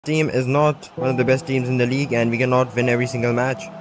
Team is not one of the best teams in the league and we cannot win every single match.